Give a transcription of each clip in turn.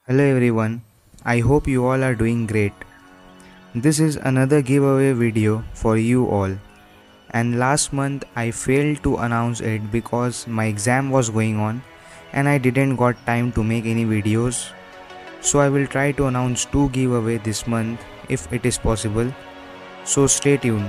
Hello everyone, I hope you all are doing great. This is another giveaway video for you all. And last month I failed to announce it because my exam was going on and I didn't got time to make any videos. So I will try to announce 2 giveaway this month if it is possible. So stay tuned.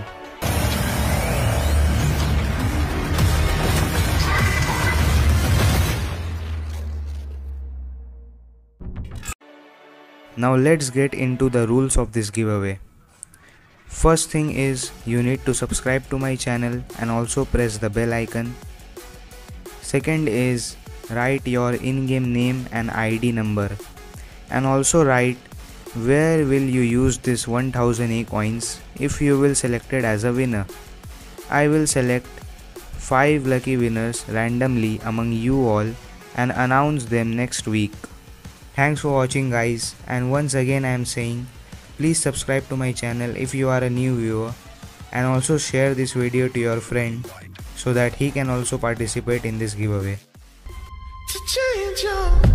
Now let's get into the rules of this giveaway. First thing is you need to subscribe to my channel and also press the bell icon. Second is write your in-game name and ID number and also write where will you use this 1000 A coins if you will selected as a winner. I will select 5 lucky winners randomly among you all and announce them next week. Thanks for watching guys, and once again I am saying please subscribe to my channel if you are a new viewer and also share this video to your friend so that he can also participate in this giveaway. To change your